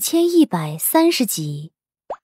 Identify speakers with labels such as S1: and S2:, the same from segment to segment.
S1: 1130集。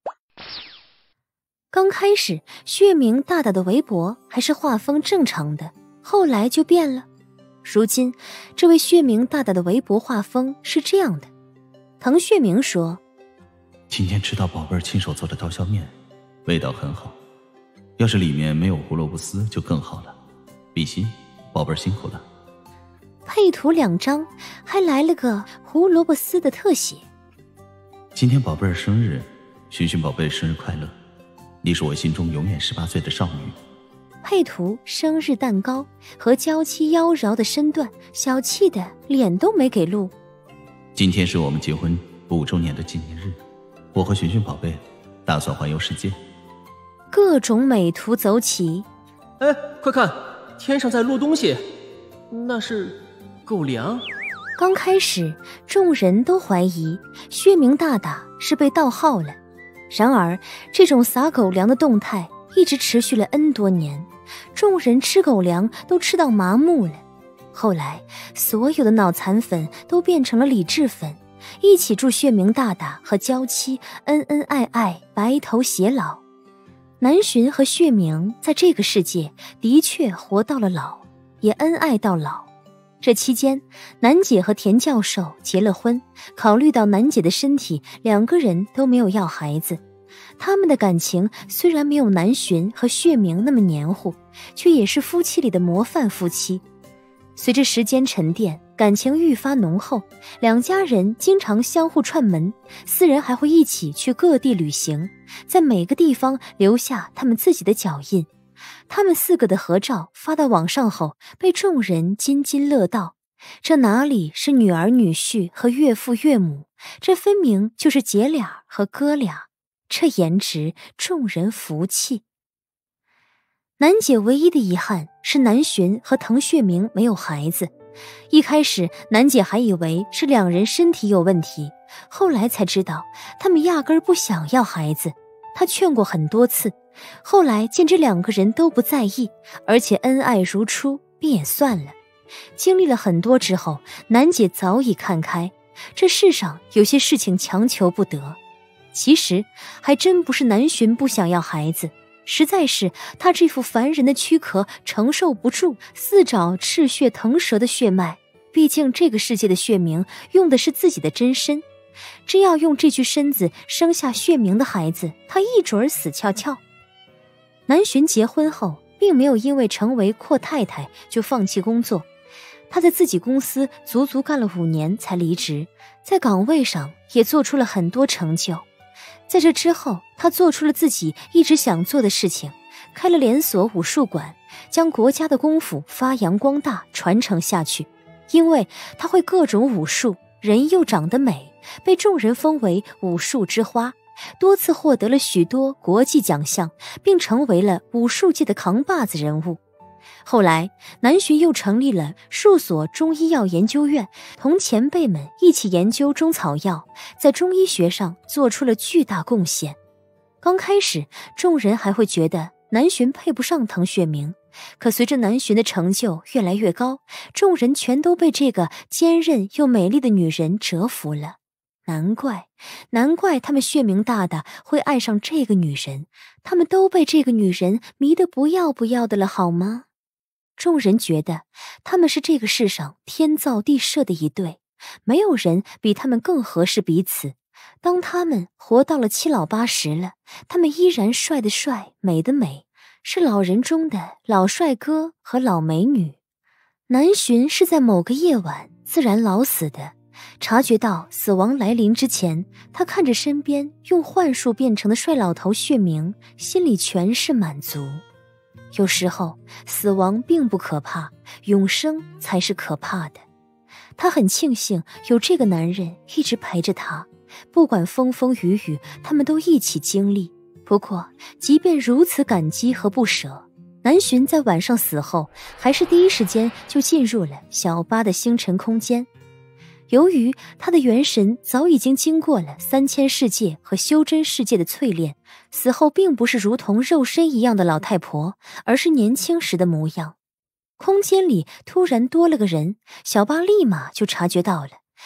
S1: 刚开始，血明大大的围脖还是画风正常的，后来就变了。如今，这位血明大大的围脖画风是这样的。滕血明说：“
S2: 今天吃到宝贝儿亲手做的刀削面，味道很好。要是里面没有胡萝卜丝就更好了。比心，宝贝儿辛苦了。”
S1: 配图2张，还来了个胡萝卜丝的特写。
S2: 今天宝贝儿生日，寻寻宝贝生日快乐！你是我心中永远18岁的少女。
S1: 配图生日蛋糕和娇妻妖娆的身段，小气的脸都没给露。
S2: 今天是我们结婚5周年的纪念日，我和寻寻宝贝打算环游世界。
S1: 各种美图走起。
S3: 哎，快看，天上在落东西，那是狗粮。
S1: 刚开始众人都怀疑血明大大是被盗号了，然而这种撒狗粮的动态一直持续了 N 多年，众人吃狗粮都吃到麻木了。后来所有的脑残粉都变成了理智粉，一起祝血明大大和娇妻恩恩爱爱，白头偕老。南巡和血明在这个世界的确活到了老，也恩爱到老。这期间，南姐和田教授结了婚，考虑到南姐的身体，两个人都没有要孩子。他们的感情虽然没有南巡和血明那么黏糊，却也是夫妻里的模范夫妻。随着时间沉淀，感情愈发浓厚，两家人经常相互串门，4人还会一起去各地旅行，在每个地方留下他们自己的脚印。他们4个的合照发到网上后，被众人津津乐道。这哪里是女儿女婿和岳父岳母，这分明就是姐俩和哥俩，这颜值众人服气。南姐唯一的遗憾是南巡和滕血明没有孩子。一开始南姐还以为是2人身体有问题，后来才知道他们压根儿不想要孩子。她劝过很多次，后来见这2个人都不在意，而且恩爱如初，便也算了。经历了很多之后，南姐早已看开，这世上有些事情强求不得。其实还真不是南巡不想要孩子，实在是他这副凡人的躯壳承受不住4爪赤血腾蛇的血脉，毕竟这个世界的血明用的是自己的真身，真要用这具身子生下血明的孩子，他一准死翘翘。南巡结婚后并没有因为成为阔太太就放弃工作，他在自己公司足足干了5年才离职，在岗位上也做出了很多成就。在这之后，他做出了自己一直想做的事情，开了连锁武术馆，将国家的功夫发扬光大，传承下去。因为他会各种武术，人又长得美，被众人封为武术之花，多次获得了许多国际奖项，并成为了武术界的扛把子人物。后来南巡又成立了数所中医药研究院，同前辈们一起研究中草药，在中医学上做出了巨大贡献。刚开始众人还会觉得南巡配不上滕血明，可随着南巡的成就越来越高，众人全都被这个坚韧又美丽的女人折服了。难怪他们血明大大会爱上这个女人，他们都被这个女人迷得不要不要的了，好吗？众人觉得他们是这个世上天造地设的一对，没有人比他们更合适彼此。当他们活到了7老8十了，他们依然帅的帅，美的美，是老人中的老帅哥和老美女。南巡是在某个夜晚自然老死的，察觉到死亡来临之前，他看着身边用幻术变成的帅老头血明，心里全是满足。有时候死亡并不可怕，永生才是可怕的。他很庆幸有这个男人一直陪着他，不管风风雨雨，他们都一起经历。不过即便如此感激和不舍，南巡在晚上死后还是第一时间就进入了小巴的星辰空间。由于他的元神早已经经过了3000世界和修真世界的淬炼，死后并不是如同肉身一样的老太婆，而是年轻时的模样。空间里突然多了个人，小巴立马就察觉到了，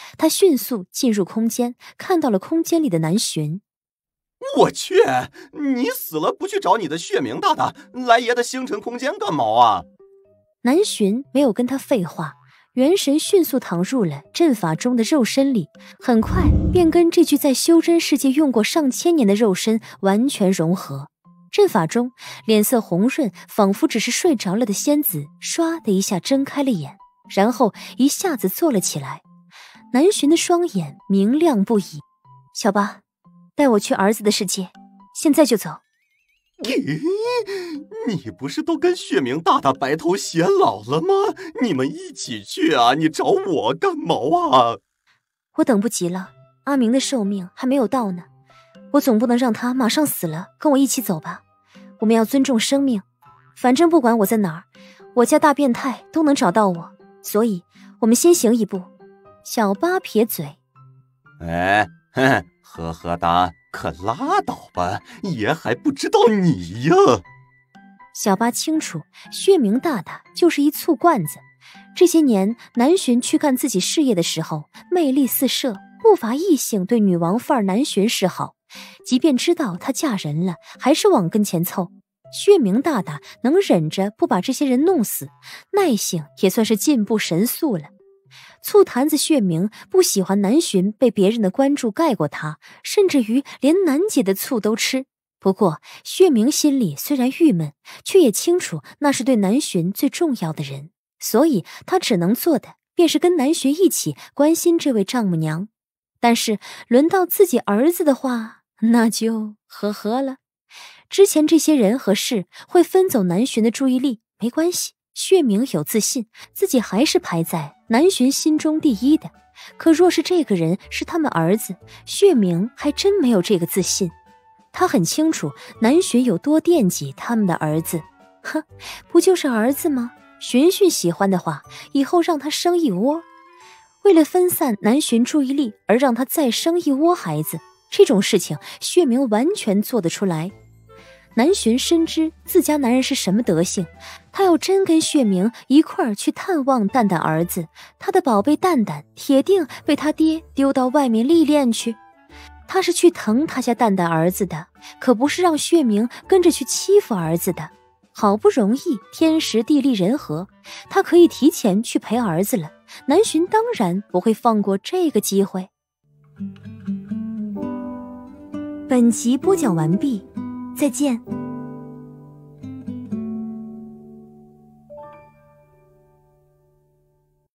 S1: 他迅速进入空间，看到了空间里的南巡。
S4: 我去，你死了不去找你的血冥大大，来爷的星辰空间干嘛啊？
S1: 南巡没有跟他废话，元神迅速躺入了阵法中的肉身里，很快便跟这具在修真世界用过上千年的肉身完全融合。阵法中，脸色红润，仿佛只是睡着了的仙子，唰的一下睁开了眼，然后一下子坐了起来。南巡的双眼明亮不已。小八，带我去儿子的世界，现在就走。
S4: 你不是都跟血冥大大白头偕老了吗？你们一起去啊，你找我干嘛啊？
S1: 我等不及了，阿明的寿命还没有到呢，我总不能让他马上死了，跟我一起走吧。我们要尊重生命，反正不管我在哪儿，我家大变态都能找到我，所以我们先行一步。小八撇嘴，
S4: 呵呵哒，可拉倒吧，爷还不知道你呀。
S1: 小八清楚，血冥大大就是一醋罐子。这些年，南巡去干自己事业的时候，魅力四射，不乏异性对女王范儿南巡示好。即便知道她嫁人了，还是往跟前凑。血冥大大能忍着不把这些人弄死，耐性也算是进步神速了。醋坛子血冥不喜欢南巡被别人的关注盖过他，甚至于连南姐的醋都吃。不过血冥心里虽然郁闷，却也清楚那是对南巡最重要的人，所以他只能做的便是跟南巡一起关心这位丈母娘。但是轮到自己儿子的话，那就呵呵了。之前这些人和事会分走南巡的注意力，没关系，血冥有自信，自己还是排在南巡心中第一的。可若是这个人是他们儿子，血冥还真没有这个自信。他很清楚南巡有多惦记他们的儿子，不就是儿子吗？巡巡喜欢的话，以后让他生一窝。为了分散南巡注意力而让他再生一窝孩子，这种事情血冥完全做得出来。南巡深知自家男人是什么德行，他要真跟血冥一块儿去探望蛋蛋儿子，他的宝贝蛋蛋铁定被他爹丢到外面历练去。他是去疼他家蛋蛋儿子的，可不是让血冥跟着去欺负儿子的。好不容易天时地利人和，他可以提前去陪儿子了，南巡当然不会放过这个机会。本集播讲完毕，再见。